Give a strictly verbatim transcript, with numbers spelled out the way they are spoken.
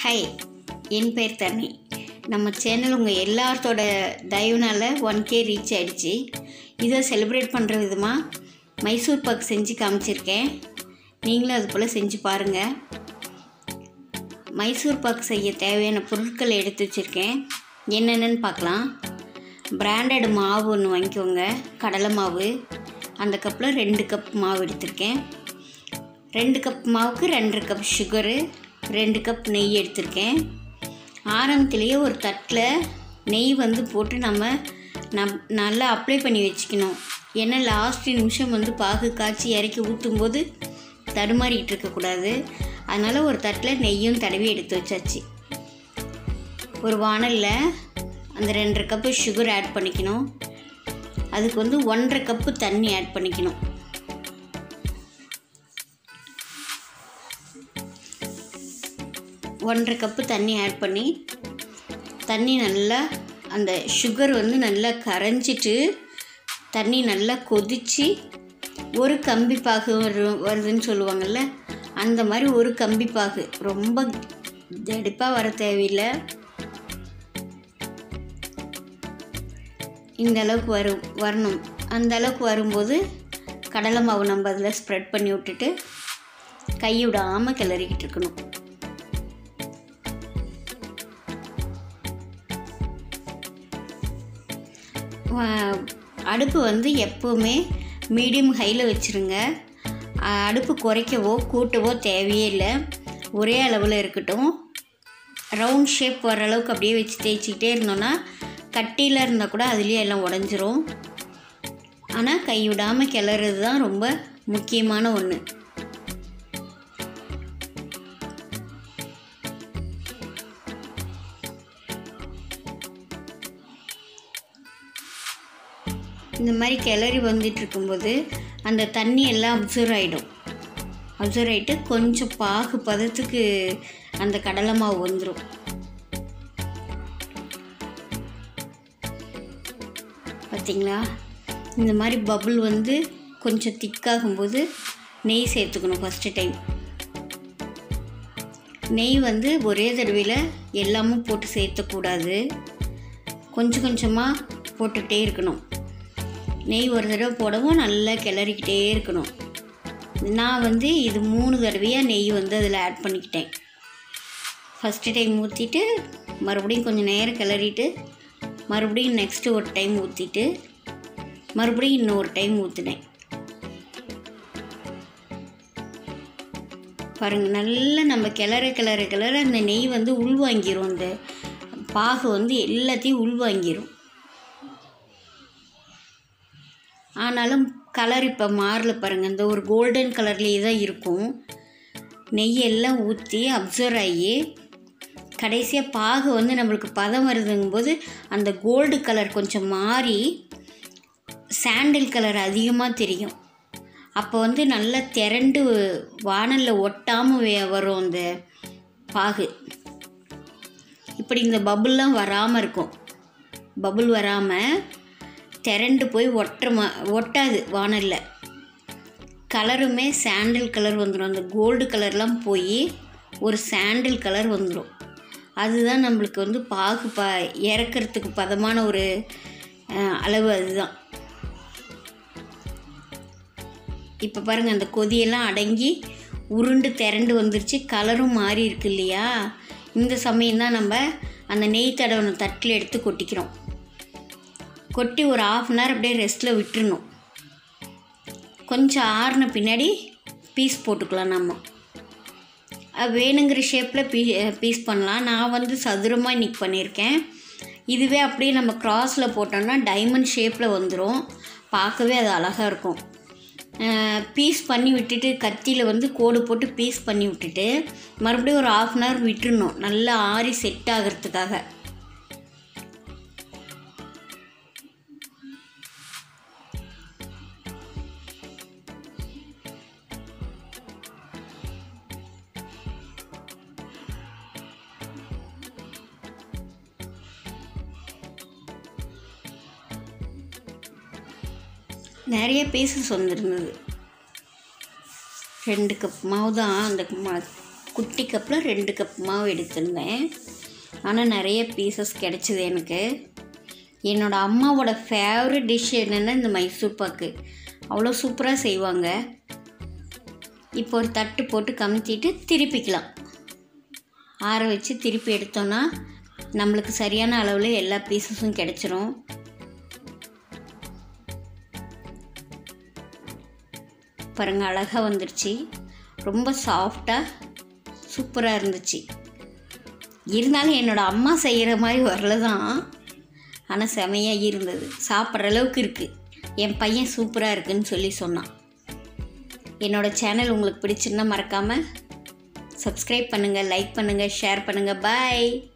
Hi, என் பேர் தரணி. நம்ம channel உங்கள் எல்லாத்தோட தயவுனால் ஒன் கே ரீச் ஆகிடுச்சு. இதை செலிப்ரேட் பண்ணுற விதமாக மைசூர் பாக் செஞ்சு காமிச்சிருக்கேன். நீங்களும் அது போல் செஞ்சு பாருங்கள். மைசூர் பாக் செய்ய தேவையான பொருட்களை எடுத்து வச்சுருக்கேன். என்னென்னு பார்க்கலாம். பிராண்டட் மாவு ஒன்று வாங்கிக்கோங்க, கடலை மாவு. அந்த கப்பில் ரெண்டு கப் மாவு எடுத்திருக்கேன். ரெண்டு கப் மாவுக்கு ரெண்டரை கப் சுகரு, ரெண்டு கப் நெய் எடுத்திருக்கேன். ஆரம்பத்துலேயே ஒரு தட்டில் நெய் வந்து போட்டு நம்ம நம் நல்லா அப்ளை பண்ணி வச்சுக்கணும். ஏன்னா லாஸ்ட் நிமிஷம் வந்து பாகு காய்ச்சி இறக்கி ஊற்றும்போது தடுமாறிக்கிட்டு இருக்கக்கூடாது. அதனால் ஒரு தட்டில் நெய்யும் தடவி எடுத்து வச்சாச்சு. ஒரு வானலில் அந்த ரெண்டரை கப்பு சுகர் ஆட் பண்ணிக்கணும். அதுக்கு வந்து ஒன்றரை கப்பு தண்ணி ஆட் பண்ணிக்கணும். ஒன்றரை கப்பு தண்ணி ஆட் பண்ணி தண்ணி நல்லா அந்த சுகர் வந்து நல்லா கரைஞ்சிட்டு தண்ணி நல்லா கொதித்து ஒரு கம்பி பாகு வரு வருதுன்னு சொல்லுவாங்கள்ல, அந்த மாதிரி ஒரு கம்பி பாகு, ரொம்ப தடிப்பாக வர தேவையில்லை. இந்த அளவுக்கு வரும் வரணும். அந்த அளவுக்கு வரும்போது கடலை மாவு நம்ம அதில் ஸ்ப்ரெட் பண்ணி விட்டுட்டு கை விடாமல் கிளறிக்கிட்டு இருக்கணும். அடுப்பு வந்து எப்போவுமே மீடியம் ஹையில் வச்சுருங்க. அடுப்பு குறைக்கவோ கூட்டவோ தேவையே இல்லை. ஒரே அளவில் இருக்கட்டும். ரவுண்ட் ஷேப் வர அளவுக்கு அப்படியே வச்சு தேய்ச்சிக்கிட்டே இருந்தோன்னா கட்டியில் இருந்தால் கூட அதுலேயே எல்லாம் உடஞ்சிரும். ஆனால் கை விடாமல் கிளறது தான் ரொம்ப முக்கியமான ஒன்று. இந்த மாதிரி கிளறி வந்துட்டு இருக்கும்போது அந்த தண்ணி எல்லாம் அப்சர்வ் ஆகிடும். அப்சர்வ் ஆகிட்டு கொஞ்சம் பாகு பதத்துக்கு அந்த கடலை மாவு வந்துடும். பார்த்திங்களா? இந்த மாதிரி பபுள் வந்து கொஞ்சம் திக்காகும்போது நெய் சேர்த்துக்கணும். ஃபஸ்ட்டு டைம் நெய் வந்து ஒரே தடவையில் எல்லாமும் போட்டு சேர்த்தக்கூடாது. கொஞ்சம் கொஞ்சமாக போட்டுக்கிட்டே இருக்கணும். நெய் ஒரு தடவை போடவும் நல்லா கிளறிக்கிட்டே இருக்கணும். நான் வந்து இது மூணு தடவையாக நெய் வந்து அதில் ஆட் பண்ணிக்கிட்டேன். ஃபஸ்ட்டு டைம் ஊற்றிட்டு மறுபடியும் கொஞ்சம் நேரம் கிளறிட்டு மறுபடியும் நெக்ஸ்ட்டு ஒரு டைம் ஊற்றிட்டு மறுபடியும் இன்னொரு டைம் ஊற்றினேன். பாருங்கள், நல்லா நம்ம கிளற கிளற கிளற அந்த நெய் வந்து உள்வாங்கிரும். அந்த பாகு வந்து எல்லாத்தையும் உள்வாங்கிரும். ஆனாலும் கலர் இப்போ மாறல பாருங்கள். இந்த ஒரு கோல்டன் கலர்லேயே தான் இருக்கும். நெய்யெல்லாம் ஊற்றி அப்சர்வ் ஆகி கடைசியாக பாகு வந்து நம்மளுக்கு பதம் வருதுங்கும்போது அந்த கோல்டு கலர் கொஞ்சம் மாறி சாண்டில் கலர் அதிகமாக தெரியும். அப்போ வந்து நல்லா திரண்டு வானலில் ஒட்டாமல் வரும் அந்த பாகு. இப்படி இந்த பபுள்லாம் வராமல் இருக்கும். பபுள் வராமல் திரண்டு போய் ஒட்டுற மா ஒட்டாது வானலில். கலருமே சாண்டில் கலர் வந்துடும். அந்த கோல்டு கலர்லாம் போய் ஒரு சாண்டில் கலர் வந்துடும். அதுதான் நம்மளுக்கு வந்து பாகு ப இறக்கிறதுக்கு பதமான ஒரு அளவு. அதுதான் இப்போ பாருங்கள், அந்த கொதியெல்லாம் அடங்கி உருண்டு திரண்டு வந்துருச்சு. கலரும் மாறி இருக்கு இல்லையா? இந்த சமயம்தான் நம்ம அந்த நெய் தடவின தட்டில் எடுத்து கொட்டிக்கிறோம். கொட்டி ஒரு ஆஃப் அன் ஹவர் அப்படியே ரெஸ்ட்டில் விட்டுறணும். கொஞ்சம் ஆறின பின்னாடி பீஸ் போட்டுக்கலாம். நம்ம வேணுங்கிற ஷேப்பில் பீ பீஸ் பண்ணலாம். நான் வந்து சதுரமாக இன்றைக்கி பண்ணியிருக்கேன். இதுவே அப்படியே நம்ம கிராஸில் போட்டோம்னா டைமண்ட் ஷேப்பில் வந்துடும். பார்க்கவே அது அழகாக இருக்கும். பீஸ் பண்ணி விட்டுட்டு கத்தியில் வந்து கோடு போட்டு பீஸ் பண்ணி விட்டுட்டு மறுபடியும் ஒரு ஆஃப் அன் ஹவர் விட்டுறணும், நல்லா ஆறி செட் ஆகிறதுக்காக. நிறைய பீசஸ் வந்துருந்தது. ரெண்டு கப் மாவு தான் அந்த குட்டி கப்பில் ரெண்டு கப் மாவு எடுத்திருந்தேன். ஆனால் நிறைய பீசஸ் கிடச்சிது எனக்கு. என்னோடய அம்மாவோட ஃபேவரட் டிஷ் என்னென்னா இந்த மைசூர் பாக்கு. அவ்வளோ சூப்பராக செய்வாங்க. இப்போ ஒரு தட்டு போட்டு கமுத்திட்டு திருப்பிக்கலாம். ஆற வச்சு திருப்பி எடுத்தோன்னா நம்மளுக்கு சரியான அளவில் எல்லா பீசஸும் கிடச்சிரும். பாருங்கள், அழகாக வந்துருச்சு. ரொம்ப சாஃப்டாக சூப்பராக இருந்துச்சு. இருந்தாலும் என்னோடய அம்மா செய்கிற மாதிரி வரல தான், ஆனால் செமையாக இருந்தது. சாப்பிட்ற அளவுக்கு இருக்குது. என் பையன் சூப்பராக இருக்குதுன்னு சொல்லி சொன்னான். என்னோடய சேனல் உங்களுக்கு பிடிச்சிருந்தா மறக்காமல் சப்ஸ்கிரைப் பண்ணுங்கள், லைக் பண்ணுங்கள், ஷேர் பண்ணுங்கள். பாய்.